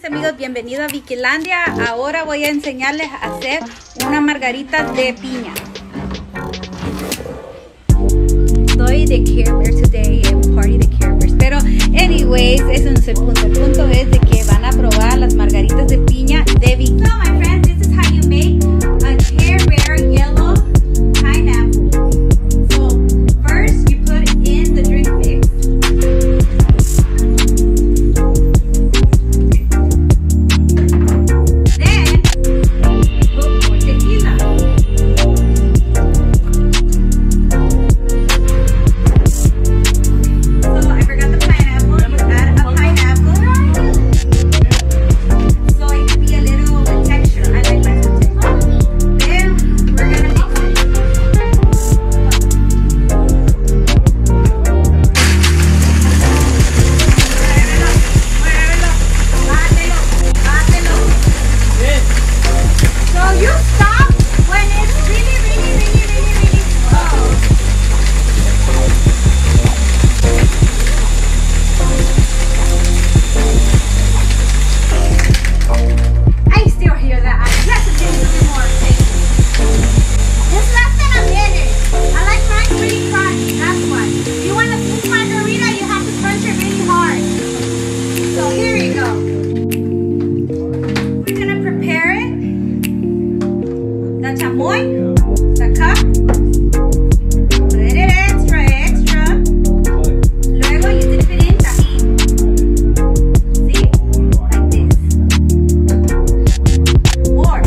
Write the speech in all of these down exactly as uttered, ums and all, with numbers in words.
mis amigos, bienvenidos a Vikilandia. Ahora voy a enseñarles a hacer una margarita de piña. Soy de Care Bear today, en party de Care Bears. Pero anyways, ese no es el punto. El punto es de que van a probar las margaritas de piña de Vikilandia. So my friends, this is how you make a Care Bear yellow pineapple. So first you put in the drink mix. Chamoy, saca, put it extra, extra. Luego you dip it in tajín. See? Like this. More.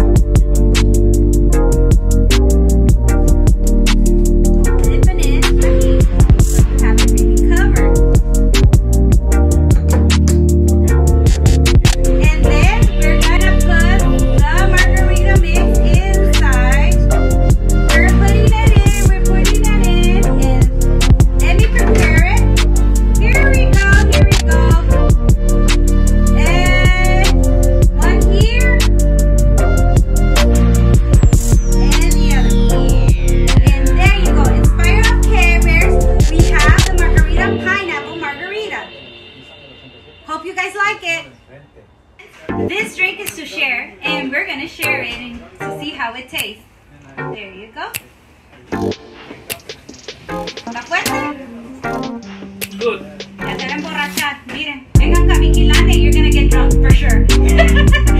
Dip it in tajín. So you have it really covered. And then we're gonna put the margarita mix inside. Hope you guys like it. This drink is to share, and we're gonna share it and to see how it tastes. There you go. ¿Está fuerte? Good. Ya se va a emborrachar. Miren, vengan a Vikilandia, you're gonna get drunk for sure.